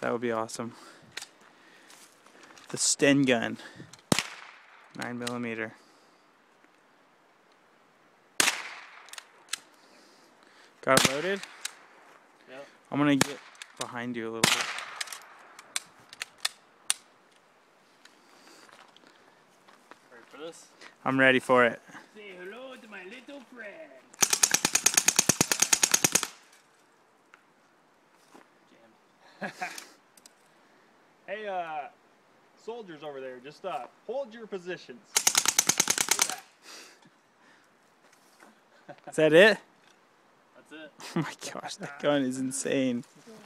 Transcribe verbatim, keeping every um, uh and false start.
That would be awesome. The Sten gun, nine millimeter. Got it loaded? Yep. I'm gonna get behind you a little bit. Ready for this? I'm ready for it. Say hello to my little friend. Jam. Hey, uh, soldiers over there, just uh, hold your positions. That. Is that it? That's it. Oh my gosh, that gun is insane.